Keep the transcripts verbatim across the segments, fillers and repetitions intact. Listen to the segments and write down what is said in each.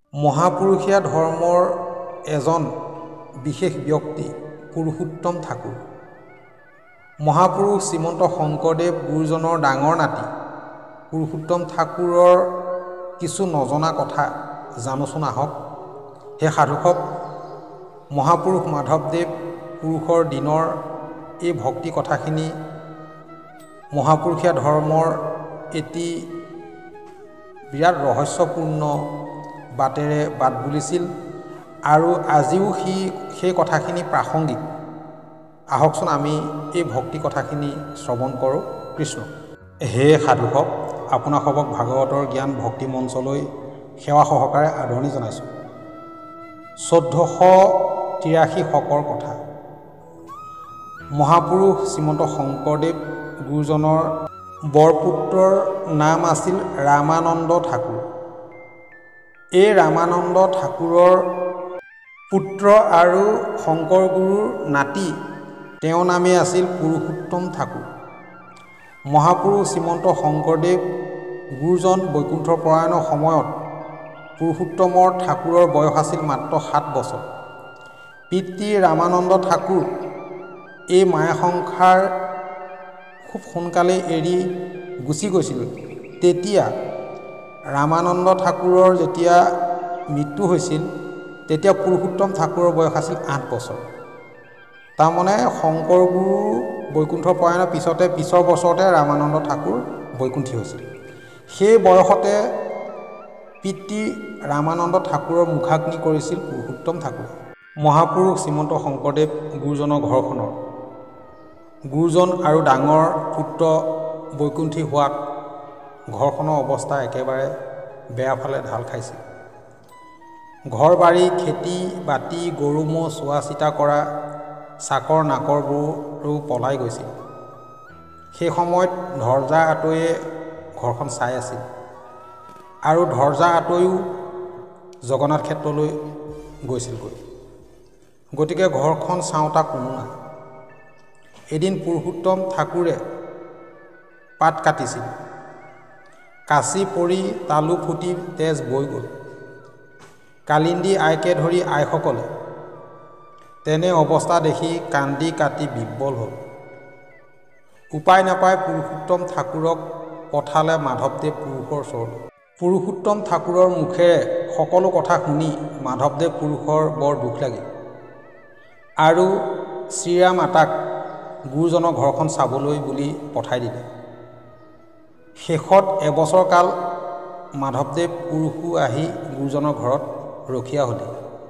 মহাপুৰুষীয়া ধৰ্মৰ এজন বিশেষ ব্যক্তি পুৰুষোত্তম ঠাকুৰ। মহাপুৰুষ শ্ৰীমন্ত শংকৰদেৱ গুৰুজনৰ ডাঙৰ নাতি পুৰুষোত্তম ঠাকুৰৰ কিছু নজনা কথা জানোচোন আহক। সেই সাধুসক মহাপুৰুষ মাধৱদেৱ পুৰুষৰ দিনৰ এই ভক্তি কথাখিনি মহাপুৰুষীয়া ধৰ্মৰ এটি বিৰাট ৰহস্যপূৰ্ণ বাটেৰে বাট বুলিছিল আৰু আজিও সি সেই কথাখিনি প্ৰাসংগিক। আহকচোন আমি এই ভক্তি কথাখিনি শ্ৰৱণ কৰোঁ। কৃষ্ণ। হে সাধুসক, আপোনাসৱক ভাগৱতৰ জ্ঞান ভক্তি মঞ্চলৈ সেৱা সহকাৰে আদৰণি জনাইছোঁ। চৈধ্যশ তিৰাশী শকৰ কথা। মহাপুৰুষ শ্ৰীমন্ত শংকৰদেৱ গুৰুজনৰ বৰপুত্ৰৰ নাম আছিল ৰামানন্দ ঠাকুৰ। এই ৰামানন্দ ঠাকুৰৰ পুত্ৰ আৰু শংকৰ গুৰুৰ নাতি, তেওঁৰ নামেই আছিল পুৰুষোত্তম ঠাকুৰ। মহাপুৰুষ শ্ৰীমন্ত শংকৰদেৱ গুৰুজন বৈকুণ্ঠ প্ৰয়াণৰ সময়ত পুৰুষোত্তমৰ ঠাকুৰৰ বয়স আছিল মাত্ৰ সাত বছৰ। পিতৃ ৰামানন্দ ঠাকুৰ এই মায়া সংসাৰ খুব সোনকালে এৰি গুচি গৈছিল। তেতিয়া ৰামানন্দ ঠাকুৰৰ যেতিয়া মৃত্যু হৈছিল তেতিয়া পুৰুষোত্তম ঠাকুৰৰ বয়স আছিল আঠ বছৰ। তাৰমানে শংকৰ গুৰু বৈকুণ্ঠ প্ৰয়াণৰ পিছতে পিছৰ বছৰতে ৰামানন্দ ঠাকুৰ বৈকুণ্ঠী হৈছিল। সেই বয়সতে পিতৃ ৰামানন্দ ঠাকুৰৰ মুখাগ্নি কৰিছিল পুৰুষোত্তম ঠাকুৰে। মহাপুৰুষ শ্ৰীমন্ত শংকৰদেৱ গুৰুজনৰ ঘৰখনৰ গুৰুজন আৰু ডাঙৰ পুত্ৰ বৈকুণ্ঠী হোৱাত ঘৰখনৰ অৱস্থা একেবাৰে বেয়া ফালে ঢাল খাইছিল। ঘৰ বাৰী খেতি বাতি গৰু ম'হ চোৱা চিতা কৰা চাকৰ নাকৰবোৰো পলাই গৈছিল। সেই সময়ত ধৰজা আতৈয়ে ঘৰখন চাই আছিল আৰু ধৰজা আতৈও জগন্নাথ ক্ষেত্ৰলৈ গৈছিলগৈ। গতিকে ঘৰখন চাওঁতা কোনো নাই। এদিন পুৰুষোত্তম ঠাকুৰে পাত কাটিছিল। কাঁচি পৰি তালু ফুটি তেজ বৈ গ'ল। কালিন্দী আইকে ধৰি আইসকলে তেনে অৱস্থা দেখি কান্দি কাটি বিব্বল হ'ল। উপায় নাপাই পুৰুষোত্তম ঠাকুৰক পঠালে মাধৱদেৱ পুৰুষৰ ওচৰলৈ। পুৰুষোত্তম ঠাকুৰৰ মুখেৰে সকলো কথা শুনি মাধৱদেৱ পুৰুষৰ বৰ দুখ লাগিল আৰু শ্ৰীৰাম আতাক গুৰুজনৰ ঘৰখন চাবলৈ বুলি পঠাই দিলে। শেষত এবছৰ কাল মাধৱদেৱ পুৰুষো আহি গুৰুজনৰ ঘৰত ৰখীয়া হ'লে।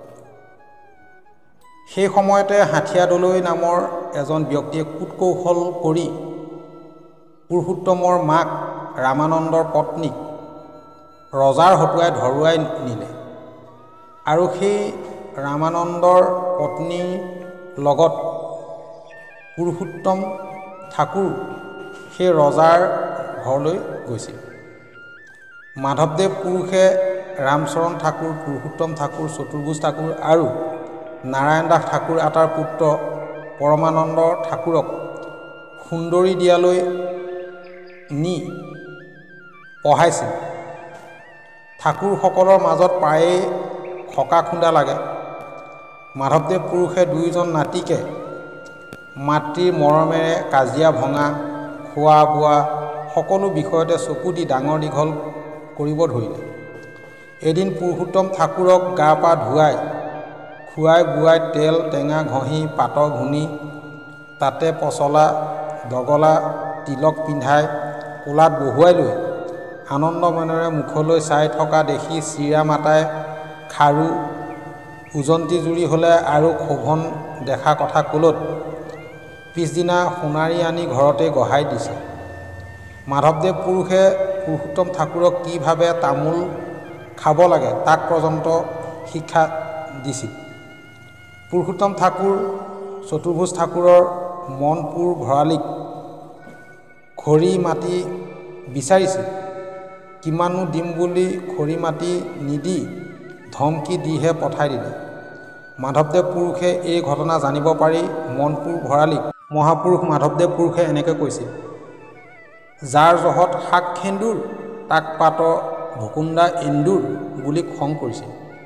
সেই সময়তে হাথিয়া দলৈ নামৰ এজন ব্যক্তিয়ে কুটকৌশল কৰি পুৰুষোত্তমৰ মাক ৰামানন্দৰ পত্নীক ৰজাৰ হতুৱাই ধৰুৱাই নিলে আৰু সেই ৰামানন্দৰ পত্নীৰ লগত পুৰুষোত্তম ঠাকুৰ সেই ৰজাৰ ঘৰলৈ গৈছিল। মাধৱদেৱ পুৰুষে ৰামচৰণ ঠাকুৰ, পুৰুষোত্তম ঠাকুৰ, চতুৰ্ভুজ ঠাকুৰ আৰু নাৰায়ণ দাস ঠাকুৰ আটাৰ পুত্ৰ পৰমানন্দ ঠাকুৰক সুন্দৰী দিয়ালৈ নি পঢ়াইছিল। ঠাকুৰসকলৰ মাজত প্ৰায়েই খকা খুন্দা লাগে। মাধৱদেৱ পুৰুষে দুয়োজন নাতিকে মাতৃৰ মৰমেৰে কাজিয়া ভঙা, খোৱা বোৱা সকলো বিষয়তে চকু দি ডাঙৰ দীঘল কৰিব ধৰিলে। এদিন পুৰুষোত্তম ঠাকুৰক গা পা ধুৱাই খুৱাই বোৱাই তেল টেঙা ঘঁহি পাতৰ ঘুনি তাতে পচলা দগলা তিলক পিন্ধাই কোলাত বহুৱাই লৈ আনন্দ মনেৰে মুখলৈ চাই থকা দেখি শ্ৰীৰাম আতাই খাৰু উজন্তি জুৰি হ'লে আৰু শোভন দেখা কথা ক'লত পিছদিনা সোণাৰী আনি ঘৰতে গঢ়াই দিছে। মাধৱদেৱ পুৰুষে পুৰুষোত্তম ঠাকুৰক কি ভাৱে তামোল খাব লাগে তাক পৰ্যন্ত শিক্ষা দিছিল। পুৰুষোত্তম ঠাকুৰ চতুৰ্ভুজ ঠাকুৰৰ মনপুৰ ভৰালীক খৰি মাটি বিচাৰিছিল। কিমানো দিম বুলি খৰি মাটি নিদি ধমকি দিহে পঠাই দিলে। মাধৱদেৱ পুৰুষে এই ঘটনা জানিব পাৰি মনপুৰ ভৰালীক মহাপুৰুষ মাধৱদেৱ পুৰুষে এনেকৈ কৈছিল, যাৰ জহত শাক সেন্দুৰ তাক পাত ভুকুন্দা এন্দুৰ বুলি খং কৰিছিল।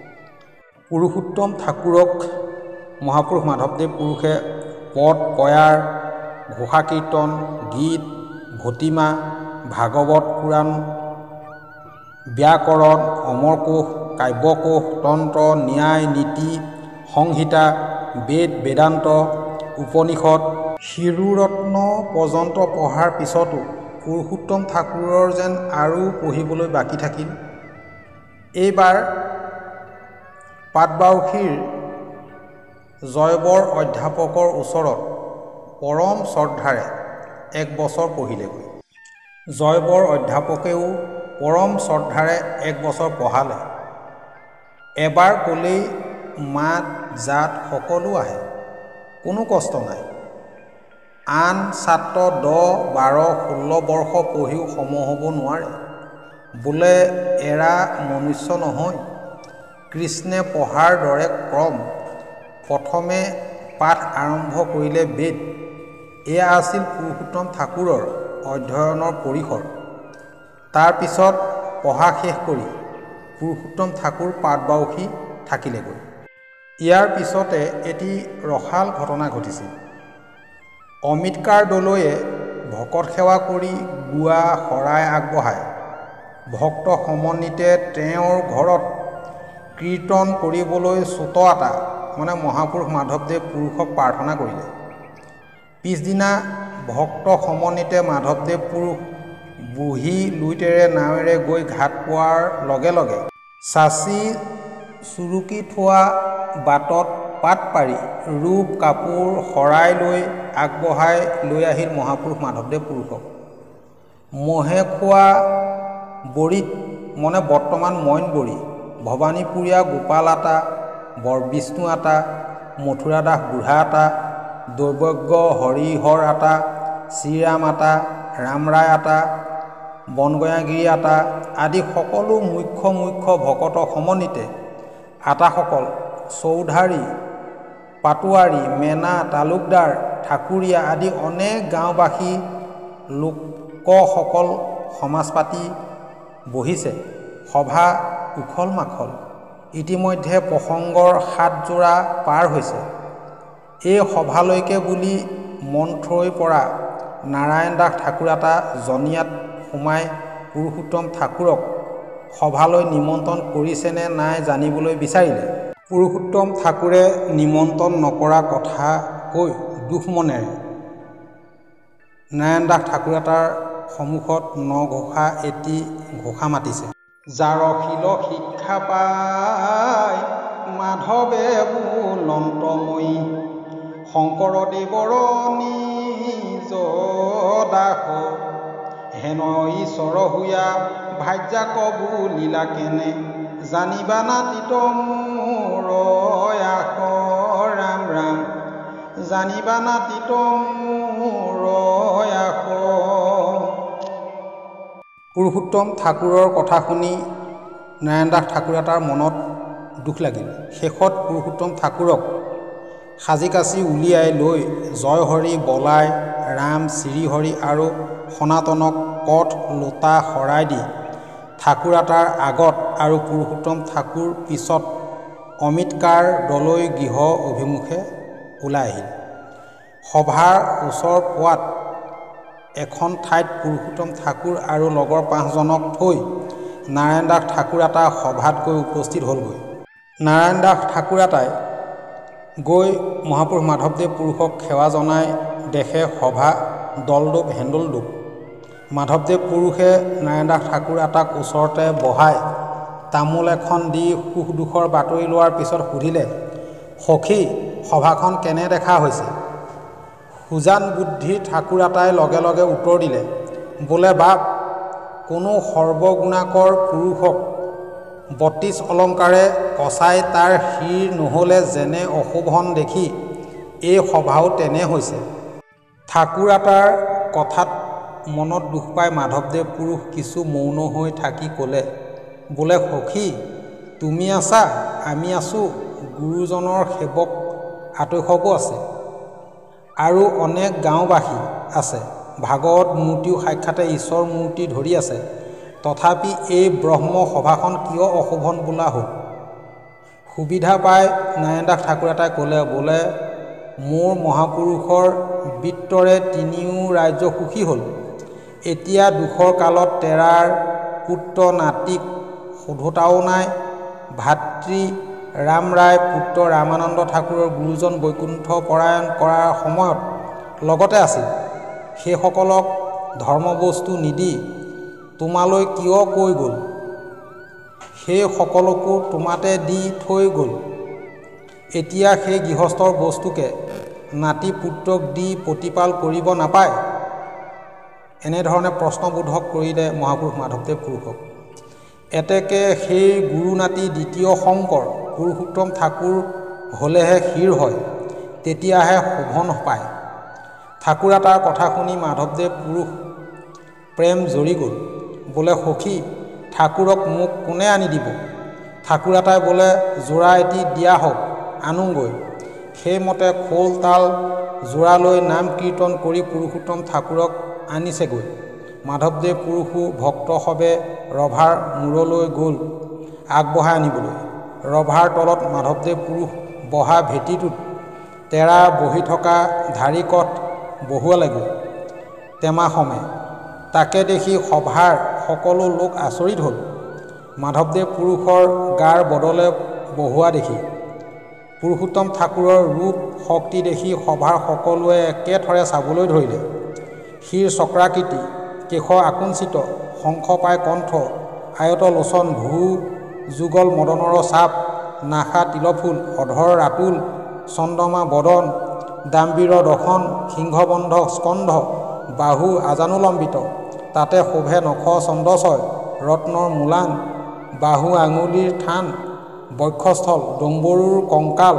পুৰুষোত্তম ঠাকুৰক মহাপুৰুষ মাধৱদেৱ পুৰুষে পদ, পয়াৰ, ঘোষা কীৰ্তন, গীত, ভতিমা, ভাগৱত পুৰাণ, ব্যাকৰণ, অমৰকোষ, কাব্যকোষ, তন্ত্ৰ, ন্যায়, নীতি, সংহিতা, বেদ, বেদান্ত, উপনিষদ, শিৰোৰত্ন পৰ্যন্ত পঢ়াৰ পিছতো পুৰুষোত্তম ঠাকুৰৰ যেন আৰু পঢ়িবলৈ বাকী থাকিল। এইবাৰ পাটবাউসীৰ জয়বৰ অধ্যাপকৰ ওচৰত পৰম শ্ৰদ্ধাৰে এক বছৰ পঢ়িলেগৈ। জয়বৰ অধ্যাপকেও পৰম শ্ৰদ্ধাৰে এক বছৰ পঢ়ালে। এবাৰ ক'লেই মাত জাত সকলো আহে, কোনো কষ্ট নাই। আন ছাত্ৰ দহ বাৰ ষোল্ল বৰ্ষ পঢ়িও সম হ'ব নোৱাৰে। বোলে এৰা মনুষ্য নহয়। কৃষ্ণে পঢ়াৰ দৰে ক্ৰম। প্ৰথমে পাঠ আৰম্ভ কৰিলে বেদ। এয়া আছিল পুৰুষোত্তম ঠাকুৰৰ অধ্যয়নৰ পৰিসৰ। তাৰ পিছত পঢ়া শেষ কৰি পুৰুষোত্তম ঠাকুৰ পাটবাউসী থাকিলেগৈ। ইয়াৰ পিছতে এটি ৰসাল ঘটনা ঘটিছিল। অমিতকাৰ দলৈয়ে ভকত সেৱা কৰি গুৱা শৰাই আগবঢ়ায় ভক্ত সমন্বিতে তেওঁৰ ঘৰত কীৰ্তন কৰিবলৈ চুত আতা মানে মহাপুৰুষ মাধৱদেৱ পুৰুষক প্ৰাৰ্থনা কৰিলে। পিছদিনা ভক্ত সমন্বিতে মাধৱদেৱ পুৰুষ বুঢ়ী লুইতেৰে নাৱেৰে গৈ ঘাট পোৱাৰ লগে লগে চাচি চুৰুকি থোৱা বাটত পাত পাৰি ৰূপ কাপোৰ শৰাই লৈ আগবঢ়াই লৈ আহিল মহাপুৰুষ মাধৱদেৱ পুৰুষক। মহে খোৱা বড়িত মানে বৰ্তমান মইনবড়ি, ভৱানীপুৰীয়া গোপাল আতা, বৰবিষ্ণু আতা, মথুৰা দাস বুঢ়া আতা, দৈৱজ্ঞ হৰিহৰ আতা, শ্ৰীৰাম আতা, ৰামৰাই আতা, বনগয়াগিৰি আতা আদি সকলো মুখ্য মুখ্য ভকত সমন্বিতে আতাসকল চৌধাৰী, পাটোৱাৰী, মেনা, তালুকদাৰ, ঠাকুৰীয়া আদি অনেক গাঁওবাসী লোকসকল সমাজ পাতি বহিছে। সভা উখল মাখল। ইতিমধ্যে প্ৰসংগৰ সাতযোৰা পাৰ হৈছে। এই সভালৈকে বুলি মন্থৰৈৰ পৰা নাৰায়ণ দাস ঠাকুৰাতা জনিয়াত সোমাই পুৰুষোত্তম ঠাকুৰক সভালৈ নিমন্ত্ৰণ কৰিছেনে নাই জানিবলৈ বিচাৰিলে। পুৰুষোত্তম ঠাকুৰে নিমন্ত্ৰণ নকৰা কথা কৈ দুখ মনেৰে নাৰায়ণ দাস ঠাকুৰাতাৰ সন্মুখত নঘোষা এটি ঘোষা মাতিছে। জাৰশিল শিক্ষা পাই মাধৱে বুলন্তময়ী শংকৰদেৱৰ নিজ দাস হেন ঈশ্বৰ হুয়া ভাজ্যাক বুলিলা কেনে জানিবা নাতিত মোৰ আস ৰাম ৰাম জানিবা নাতিত মোৰ আস। পুৰুষোত্তম ঠাকুৰৰ কথা শুনি নাৰায়ণ দাস ঠাকুৰাতাৰ মনত দুখ লাগিল। শেষত পুৰুষোত্তম ঠাকুৰক সাজি কাচি উলিয়াই লৈ জয়হৰি, বলাই, ৰাম, শ্ৰীহৰি আৰু সনাতনক কঠ লোটা শৰাই দি ঠাকুৰাতাৰ আগত আৰু পুৰুষোত্তম ঠাকুৰ পিছত অমিতকাৰ দলৈ গৃহ অভিমুখে ওলাই আহিল। সভাৰ ওচৰ পোৱাত এখন ঠাইত পুৰুষোত্তম ঠাকুৰ আৰু লগৰ পাঁচজনক থৈ নাৰায়ণ দাস ঠাকুৰাতা সভাত গৈ উপস্থিত হ'লগৈ। নাৰায়ণ দাস ঠাকুৰাতাই গৈ মহাপুৰুষ মাধৱদেৱ পুৰুষক সেৱা জনাই দেখে সভা দলদোপ হেন্দোলদোপ। মাধৱদেৱ পুৰুষে নাৰায়ণ দাস ঠাকুৰাতাক ওচৰতে বহাই তামোল এখন দি সুখ দুখৰ বাতৰি লোৱাৰ পিছত সুধিলে, সখী সভাখন কেনে দেখা হৈছে? সুজান বুদ্ধিৰ ঠাকুৰাতাই লগে লগে উত্তৰ দিলে, বোলে বাপ কোনো সৰ্বগুণাকৰ পুৰুষক বত্ৰিছ অলংকাৰে কচাই তাৰ শিৰ নহ'লে যেনে অশোভন দেখি এই সভাও তেনে হৈছে। ঠাকুৰাতাৰ কথাত মনত দুখ পাই মাধৱদেৱ পুৰুষ কিছু মৌন হৈ থাকি ক'লে, বোলে সখী তুমি আছা, আমি আছোঁ, গুৰুজনৰ সেৱক আতৈশকো আছে আৰু অনেক গাঁওবাসী আছে। ভাগৱত মূৰ্তিও সাক্ষাতে ঈশ্বৰ মূৰ্তি ধৰি আছে। তথাপি এই ব্ৰহ্ম সভাখন কিয় অশোভন বোলা হ'ল? সুবিধা পাই নাৰায়ণ দাস ঠাকুৰতাই ক'লে, বোলে মোৰ মহাপুৰুষৰ বৃত্তৰে তিনিও ৰাজ্য সুখী হ'ল। এতিয়া দুখৰ কালত তেৰাৰ পুত্ৰ নাতিক সোধোতাও নাই। ভাতৃ ৰাম ৰায় পুত্ৰ ৰামানন্দ ঠাকুৰৰ গুৰুজন বৈকুণ্ঠ পৰায়ণ কৰাৰ সময়ত লগতে আছিল। সেইসকলক ধৰ্মবস্তু নিদি তোমালৈ কিয় কৈ গ'ল? সেই সকলকো তোমাতে দি থৈ গ'ল। এতিয়া সেই গৃহস্থৰ বস্তুকে নাতি পুত্ৰক দি প্ৰতিপাল কৰিব নাপায়? এনেধৰণে প্ৰশ্নবোধক কৰিলে মহাপুৰুষ মাধৱদেৱ পুৰুষক। এতেকে সেই গুৰু নাতি দ্বিতীয় শংকৰ পুৰুষোত্তম ঠাকুৰ হ'লেহে শিৰ হয়, তেতিয়াহে শোভন পায়। ঠাকুৰতাৰ কথা শুনি মাধৱদেৱ পুৰুষ প্ৰেম জৰি গ'ল। বোলে সখী, ঠাকুৰক মোক কোনে আনি দিব? ঠাকুৰতাই বোলে যোৰা এটি দিয়া হওক, আনোগৈ। সেইমতে খোল তাল যোৰা লৈ নাম কীৰ্তন কৰি পুৰুষোত্তম ঠাকুৰক আনিছেগৈ। মাধৱদেৱ পুৰুষো ভক্তসৱে ৰভাৰ মূৰলৈ গ'ল আগবঢ়াই আনিবলৈ। ৰভাৰ তলত মাধৱদেৱ পুৰুষ বহা ভেটিটোত তেৰা বহি থকা ঢাৰিকত বহুৱালেগৈ টেমাসমে। তাকে দেখি সভাৰ সকলো লোক আচৰিত হ'ল। মাধৱদেৱ পুৰুষৰ গাৰ বদলে বহুৱা দেখি। পুৰুষোত্তম ঠাকুৰৰ ৰূপ শক্তি দেখি সভাৰ সকলোৱে একেথৰে চাবলৈ ধৰিলে। শিৰ চক্ৰাকৃতি, কেশ আকুঞ্চিত, শংখ পাই কণ্ঠ, আয়ত লোচন, ভূ যুগল মদনৰ চাপ, নাসা তিলফুল, অধৰ ৰাতুল, চন্দ্ৰমা বদন, দাম্বীৰ দশন, সিংহবন্ধ স্কন্ধ, বাহু আজানুলম্বিত, তাতে শোভে নখ চন্দছয়, ৰত্নৰ মূলান, বাহু আঙুলিৰ থান, বক্ষস্থল, ডম্বৰুৰ কংকাল,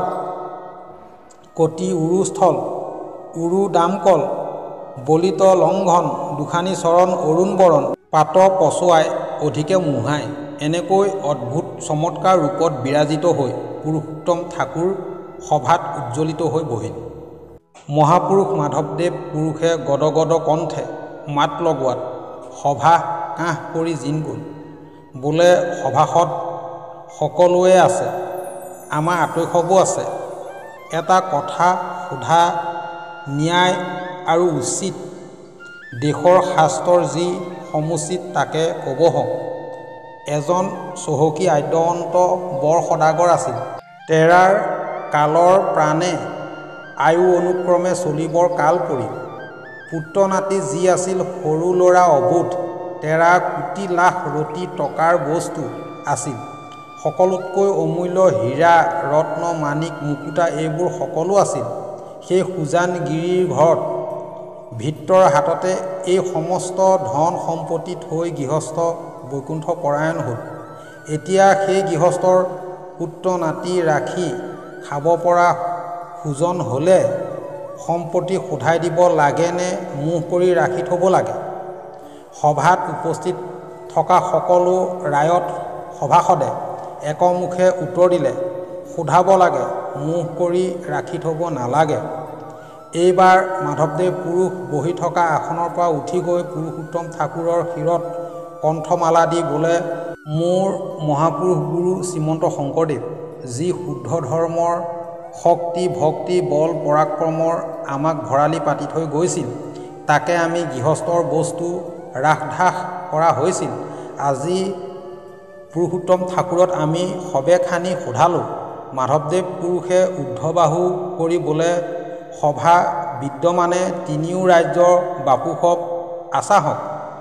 কটি উৰুস্থল, উৰু দামকল, বলিত লংঘন, দুখানি চৰণ অৰুণ বৰণ, পাত পচুৱাই অধিকে মোহাই। এনেকৈ অদ্ভুত চমৎকাৰ ৰূপত বিৰাজিত হৈ পুৰুষোত্তম ঠাকুৰ সভাত উজ্জ্বলিত হৈ বহিল। মহাপুৰুষ মাধৱদেৱ পুৰুষে গদগদ কণ্ঠে মাত লগোৱাত সভা কাহ পৰি জিন গ'ল। বোলে সভাসদ সকলোৱে আছে, আমাৰ আতৈসৱো আছে। এটা কথা সোধা ন্যায় আৰু উচিত। দেশৰ শাস্ত্ৰৰ যি সমুচিত তাকে ক'ব হওক। এজন চহকী আদ্যৱন্ত বৰ সদাগৰ আছিল। তেৰাৰ কালৰ প্ৰাণে আয়ু অনুক্ৰমে চলিবৰ কাল পৰিল। পুত্ৰ নাতি যি আছিল সৰু ল'ৰা অবোধ। তেৰা কোটি লাখ ৰতি টকাৰ বস্তু আছিল। সকলোতকৈ অমূল্য হীৰা ৰত্ন মাণিক মুকুতা এইবোৰ সকলো আছিল সেই সুজান গিৰিৰ ঘৰত। ভিতৰ হাততে এই সমস্ত ধন সম্পত্তি থৈ গৃহস্থ বৈকুণ্ঠ পৰায়ণ হ'ল। এতিয়া সেই গৃহস্থৰ পুত্ৰ নাতি ৰাখি খাব পৰা সুজন হ'লে সম্পত্তি সোধাই দিব লাগে নে মোহ কৰি ৰাখি থ'ব লাগে? সভাত উপস্থিত থকা সকলো ৰায়ত সভাসদে একমুখে উত্তৰ দিলে, সোধাব লাগে, মোহ কৰি ৰাখি থ'ব নালাগে। এইবাৰ মাধৱদেৱ পুৰুষ বহি থকা আসনৰ পৰা উঠি গৈ পুৰুষোত্তম ঠাকুৰৰ শিৰত কণ্ঠমালা দি বোলে, মোৰ মহাপুৰুষ গুৰু শ্ৰীমন্ত শংকৰদেৱ যি শুদ্ধ ধৰ্মৰ শক্তি ভক্তি বল পৰাক্ৰমৰ আমাক ভৰালি পাতি থৈ গৈছিল, তাকে আমি গৃহস্থৰ বস্তু ৰাসঢাস কৰা হৈছিল। আজি পুৰুষোত্তম ঠাকুৰত আমি সবে খানি সোধালোঁ। মাধৱদেৱ পুৰুষে ঊৰ্ধ্ববাহু কৰি বোলে, সভা বিদ্যমানে তিনিও ৰাজ্যৰ বাপুসৱ আচাহক।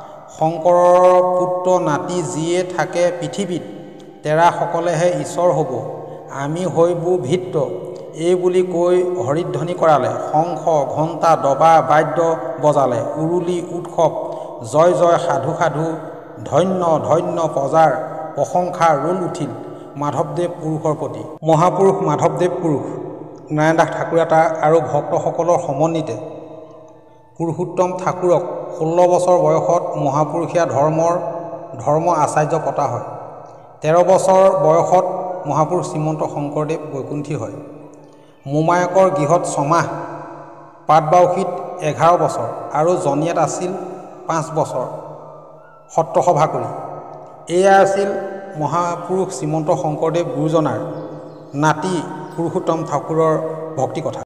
শংকৰৰ পুত্ৰ নাতি যিয়ে থাকে পৃথিৱীত, তেৰাসকলেহে ঈশ্বৰ হ'ব, আমি হৈবো ভিত্ৰ। এই বুলি কৈ হৰিধ্বনি কৰালে, শংখ ঘণ্টা দবা বাদ্য বজালে, উৰুলি উৎসৱ জয় জয় সাধু সাধু, ধন্য ধন্য প্ৰজাৰ প্ৰশংসা ৰোল উঠিল মাধৱদেৱ পুৰুষৰ প্ৰতি। মহাপুৰুষ মাধৱদেৱ পুৰুষ নাৰায়ণ দাস ঠাকুৰতা আৰু ভক্তসকলৰ সমন্বিতে পুৰুষোত্তম ঠাকুৰক ষোল্ল বছৰ বয়সত মহাপুৰুষীয়া ধৰ্মৰ ধৰ্ম আচাৰ্য পতা হয়। তেৰ বছৰ বয়সত মহাপুৰুষ শ্ৰীমন্ত শংকৰদেৱ বৈকুণ্ঠী হয়। মোমায়েকৰ গৃহত ছমাহ, পাটবাউসীত এঘাৰ বছৰ আৰু জনিয়াত আছিল পাঁচ বছৰ সত্ৰসভা কৰি। এয়া আছিল মহাপুৰুষ শ্ৰীমন্ত শংকৰদেৱ গুৰুজনাৰ নাতি পুৰুষোত্তম ঠাকুৰৰ ভক্তি কথা।